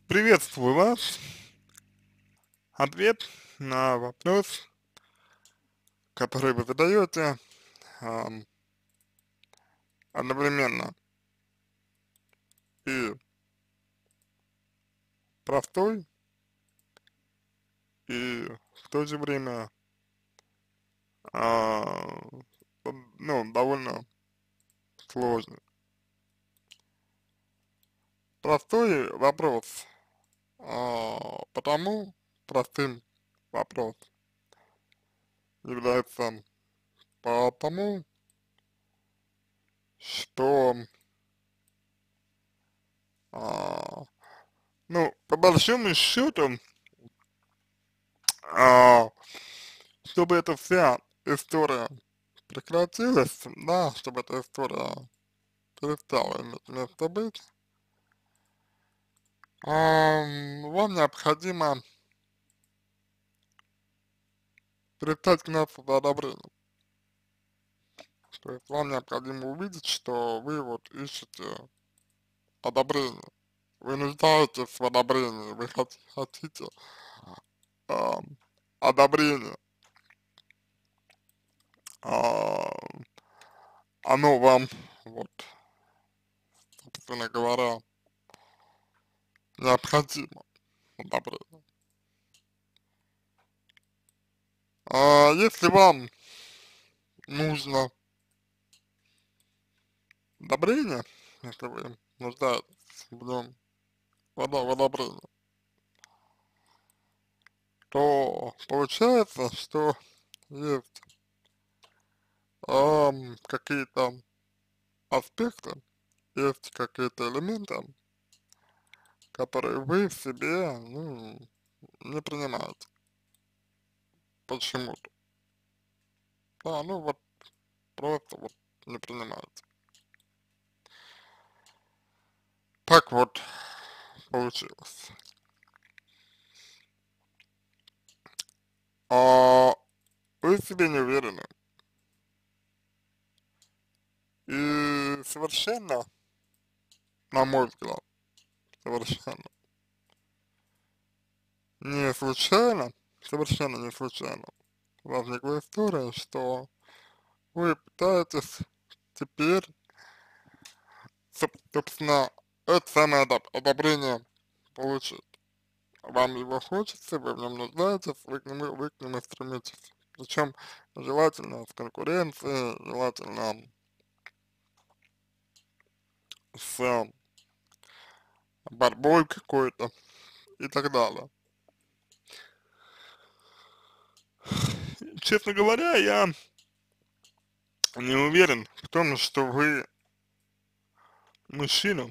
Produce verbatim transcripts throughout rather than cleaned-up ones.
Приветствую вас. Ответ на вопрос, который вы задаете, ам, одновременно и простой, и в то же время, а, м, ну, довольно сложный. Простой вопрос, а, потому, простым вопрос является потому, что, а, ну, по большому счету, а, чтобы эта вся история прекратилась, да, чтобы эта история перестала иметь место быть, ам, вам необходимо перестать гнаться за одобрением. То есть вам необходимо увидеть, что вы вот ищете одобрение. Вы нуждаетесь в одобрении, вы хот- хотите ам, одобрения. А, оно вам, вот, собственно говоря, необходимо одобрение. А если вам нужно одобрение, если вы нуждаетесь в нем, в одо- в одобрении, то получается, что есть ам, какие-то аспекты, есть какие-то элементы, которые вы в себе, ну, не принимаете почему-то. Да, ну вот просто вот не принимаете. Так вот получилось. А вы в себе не уверены и совершенно, на мой взгляд, совершенно не случайно, совершенно не случайно возникла история, что вы пытаетесь теперь, соб- собственно, это самое одоб- одобрение получить. Вам его хочется, вы в нем нуждаетесь, вы к нему, вы к нему стремитесь. Причем желательно с конкуренцией, желательно с э, борьбой какой-то и так далее. Честно говоря, я не уверен в том, что вы мужчину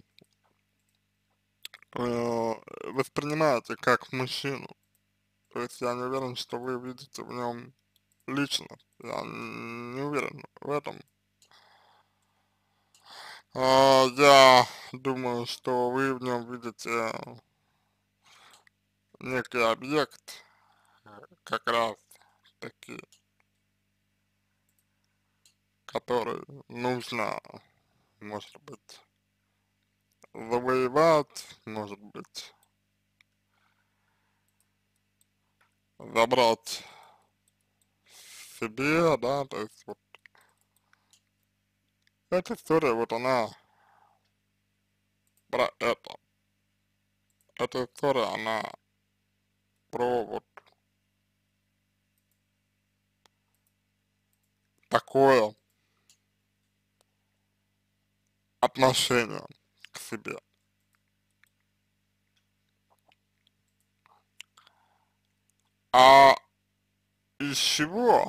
э, воспринимаете как мужчину. То есть я не уверен, что вы видите в нем личность. Я не уверен в этом. А, я думаю, что вы в нем видите некий объект, э, как раз таки, который нужно, может быть, завоевать, может быть, забрать себе, да, то есть вот эта история, вот она про это. Эта история, она про вот такое отношение к себе. А из чего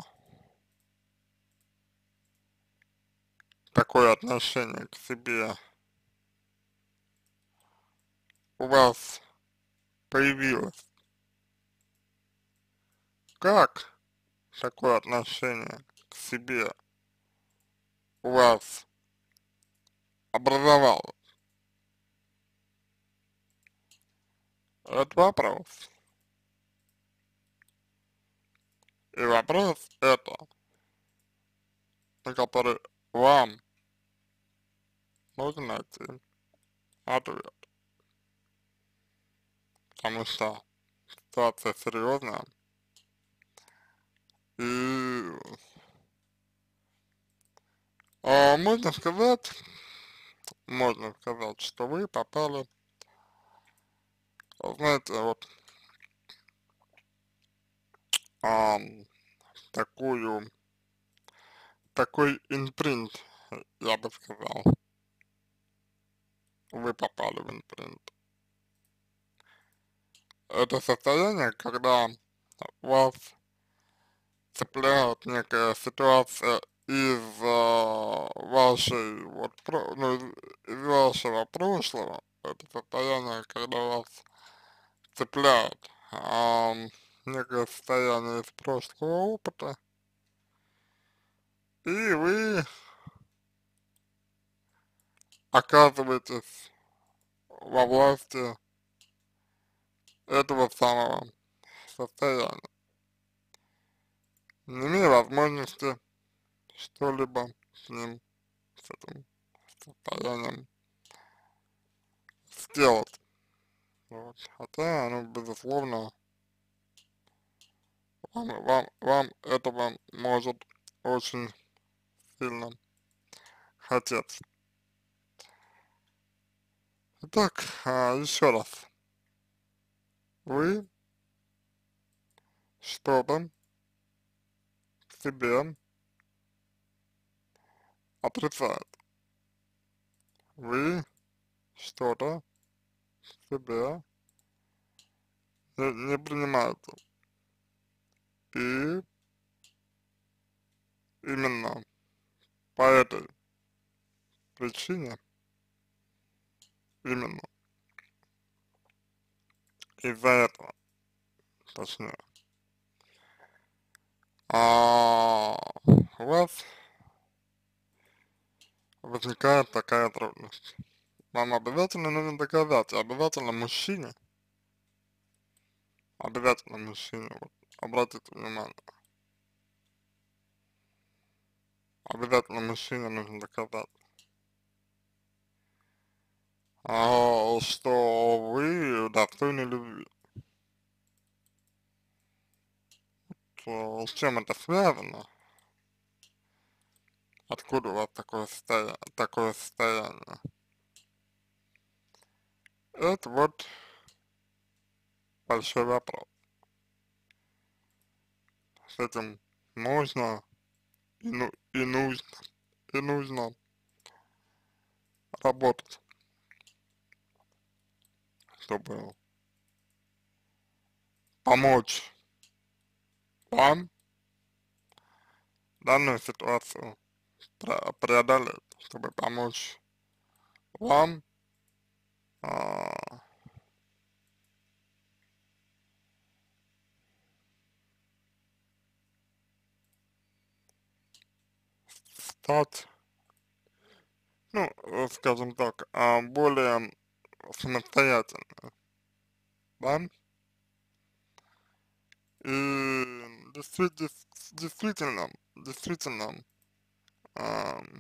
такое отношение к себе у вас появилось? Как такое отношение к себе у вас образовалось? Это вопрос. И вопрос это, на который вам нужно найти ответ. потому что ситуация серьезная, и а, можно сказать, можно сказать, что вы попали, знаете, вот а, такую, такой импринт, я бы сказал, вы попали в импринт. Это состояние, когда вас цепляет некая ситуация из а, вашей вот про, ну, из, из вашего прошлого, это состояние, когда вас цепляет а, некое состояние из прошлого опыта, и вы оказываетесь во власти этого самого состояния, не имея возможности что-либо с ним, с этим состоянием сделать. Вот. Хотя, ну, безусловно, вам, вам, вам этого может очень сильно хотеться. Итак, а, еще раз. Вы что-то в себе отрицаете. Вы что-то в себе не, не принимаете. И именно по этой причине, именно из-за этого, точнее, а, у вас возникает такая трудность. Вам обязательно нужно доказать, и обязательно мужчине, обязательно мужчине, вот, обратите внимание, обязательно мужчине нужно доказать, а, что вы достойны любви. То, с чем это связано? Откуда у вас такое состояние? Такое состояние? Это вот большой вопрос. С этим можно и, ну, и нужно, и нужно работать, чтобы помочь вам данную ситуацию пре- преодолеть, чтобы помочь вам а, стать, ну, э, скажем так, а, более самостоятельным, да, и действи- действительно, действительно, ам,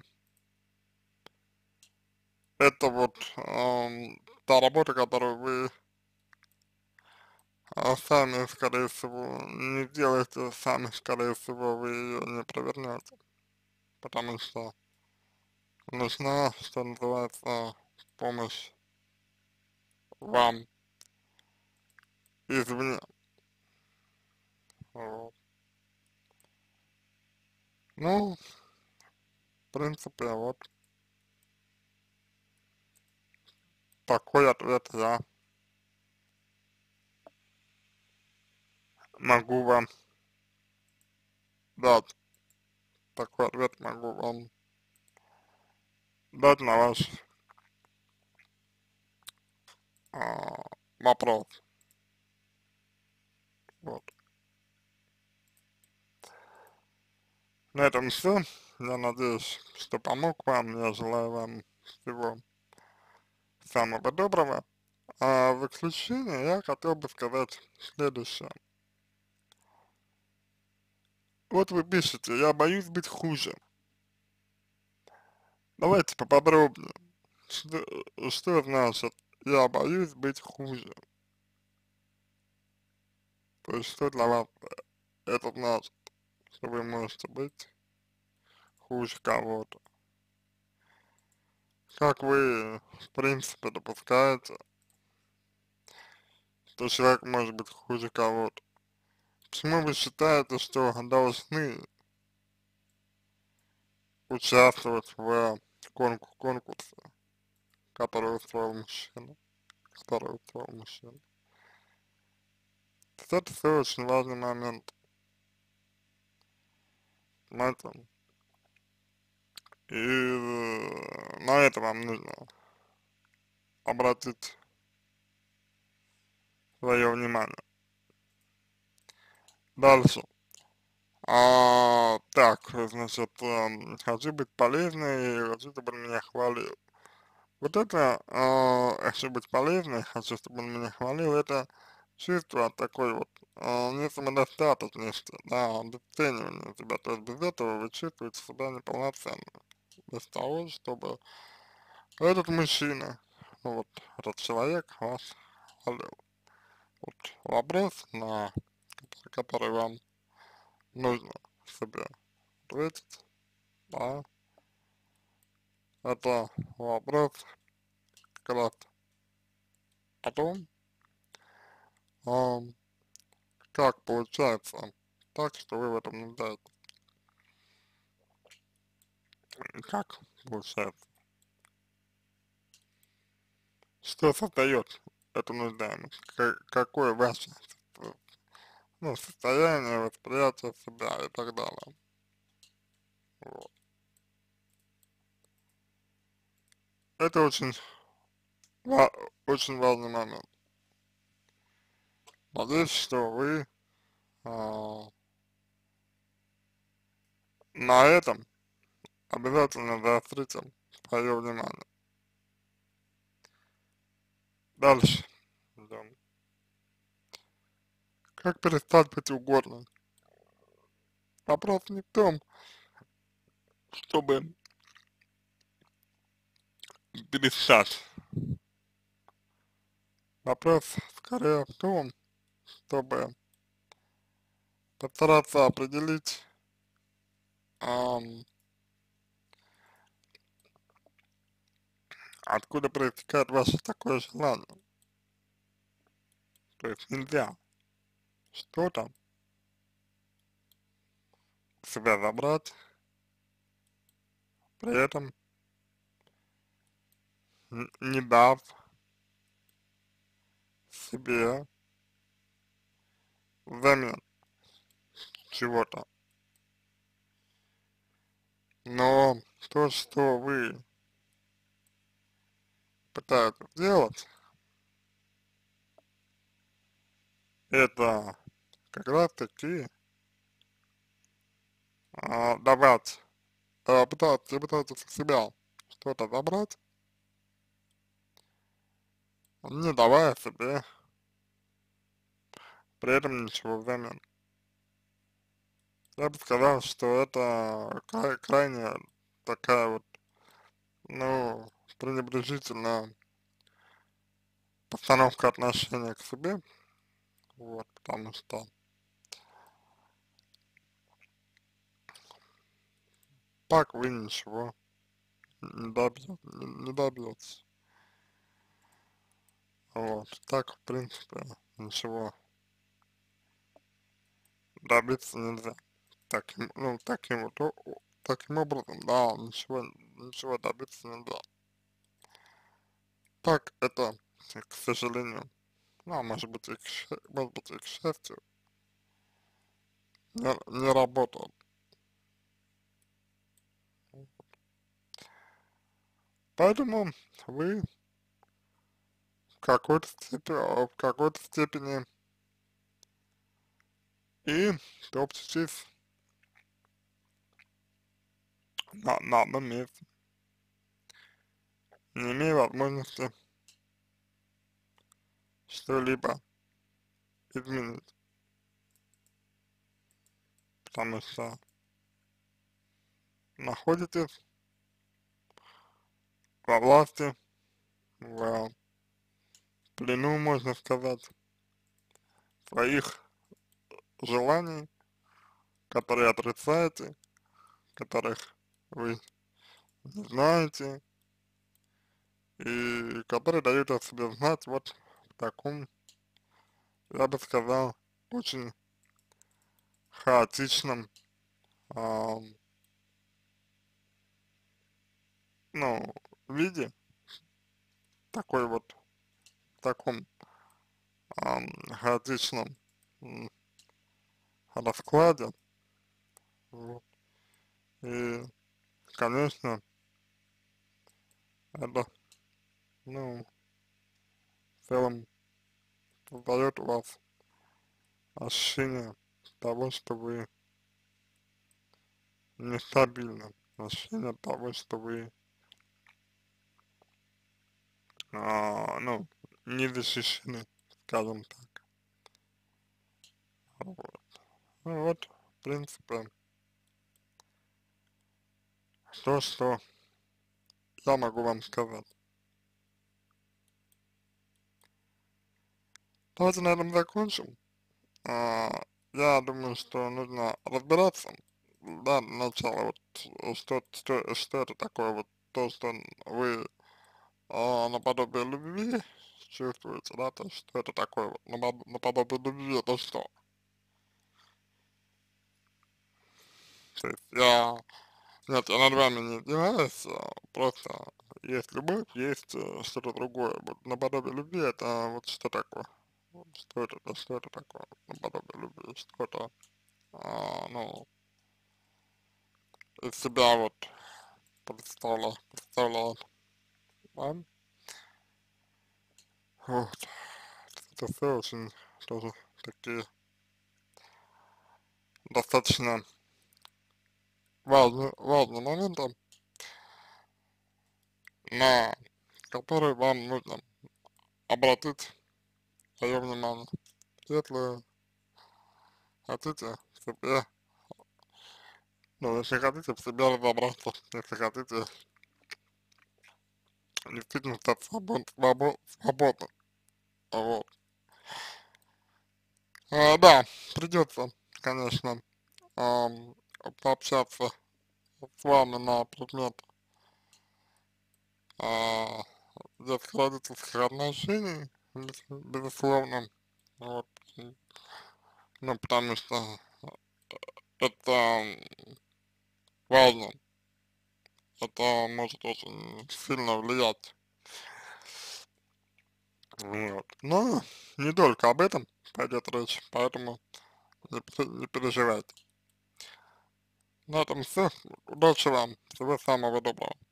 это вот ам, та работа, которую вы а, сами, скорее всего, не делаете, сами, скорее всего, вы ее не провернете, потому что нужна, что называется, помощь вам извне. Вот. Ну, в принципе, вот такой ответ я могу вам дать. Такой ответ могу вам дать на ваш а, вопрос. Вот. На этом все. Я надеюсь, что помог вам. Я желаю вам всего самого доброго. А в заключение я хотел бы сказать следующее. Вот вы пишете, я боюсь быть хуже. Давайте поподробнее. Что, что значит я боюсь быть хуже? То есть что для вас это значит, что вы можете быть хуже кого-то? Как вы, в принципе, допускаете, что человек может быть хуже кого-то? Почему вы считаете, что должны участвовать в конку конкурсе, который устроил мужчина, который устроил мужчина? Это все очень важный момент, понимаете? И э, на это вам нужно обратить свое внимание. Дальше. А, так, значит, эм, хочу быть полезной, и хочу, чтобы он меня хвалил. Вот это, а, хочу быть полезной, хочу, чтобы он меня хвалил, это чувство такой вот а, не самодостаточности, да, обесценивания себя. То есть без этого вы чувствуете себя неполноценным. Без того, чтобы этот мужчина, ну вот, этот человек вас хвалил. Вот вопрос, на который, который вам нужно себе ответить, да, это вопрос как раз о том, ам, как получается так, что вы в этом нуждаетесь. Как получается? Что создает эту нуждаемость? Ка- какое ваше э, ну, состояние, восприятие себя и так далее. Вот. Это очень, ва- очень важный момент. Надеюсь, что вы а, на этом обязательно заострите свое внимание. Дальше идем. Как перестать быть угодным? Вопрос не в том, чтобы перестать. Вопрос скорее в том, чтобы постараться определить, ам, откуда проистекает ваше такое желание. То есть нельзя что-то в себя забрать, при этом н- не дав себе взамен чего-то. Но то, что вы пытаетесь сделать, это как раз таки а, давать, а, пытаться, пытаться с себя что-то забрать, не давая себе при этом ничего взамен. Я бы сказал, что это край, крайне такая вот, ну, пренебрежительная постановка отношения к себе, вот, потому что так вы ничего не добьете, не, не добьетесь, вот, так, в принципе, ничего добиться нельзя. Таким, ну, таким вот, о- о- таким образом, да, ничего, ничего добиться нельзя. Так это, к сожалению, ну, а может быть, и к, счастью, может быть, и к счастью, не, не работает. Поэтому вы в какой-то степени, в какой-то степени и топчетесь на, на одном месте, не имея возможности что-либо изменить, потому что находитесь во власти, в плену, можно сказать, своих желаний, которые отрицаете, которых вы не знаете, и которые дают о себе знать вот в таком, я бы сказал, очень хаотичном, а, ну, виде, такой вот, в таком ам, хаотичном м, раскладе, вот. И, конечно, это, ну, в целом создает у вас ощущение того, что вы нестабильны, ощущение того, что вы, а, ну, не защищены, скажем так. Вот. Ну вот, в принципе, то, что я могу вам сказать. Давайте на этом закончим. А, я думаю, что нужно разбираться, да, для начала, вот, э, что, что, что это такое, вот, то, что вы а, наподобие любви чувствуете, да, то есть что это такое, вот, напод- наподобие любви, это что? То есть я, нет, я над вами не издеваюсь, а, просто есть любовь, есть э, что-то другое, вот, наподобие любви, это вот что такое? Вот что это, да, что это такое, наподобие любви, что это, а, ну, из себя вот представля, представляет, да? Вот, это все очень тоже такие достаточно важные, важные моменты, на которые вам нужно обратить свое внимание, если хотите в себе, ну, если хотите в себе разобраться, если хотите действительно стать свобод, свобод, свободным, вот. А, да, придется, конечно, ам, пообщаться с вами на предмет а, детско-родительских отношений, без- безусловно, вот, м, ну, потому что это м, важно, это может очень сильно влиять, вот, но не только об этом пойдет речь, поэтому не, пере- не переживайте. На этом все, удачи вам, всего самого доброго.